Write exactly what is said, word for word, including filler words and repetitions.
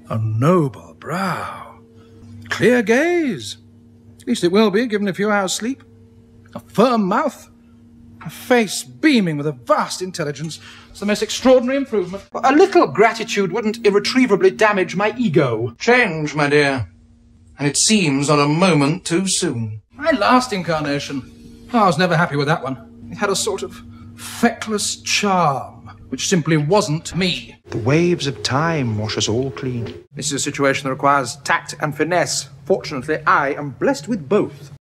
A noble brow. Clear gaze. At least it will be, given a few hours' sleep. A firm mouth. A face beaming with a vast intelligence. It's the most extraordinary improvement. A little gratitude wouldn't irretrievably damage my ego. Change, my dear. And it seems on a moment too soon. My last incarnation. Oh, I was never happy with that one. It had a sort of feckless charm, which simply wasn't me. The waves of time wash us all clean. This is a situation that requires tact and finesse. Fortunately, I am blessed with both.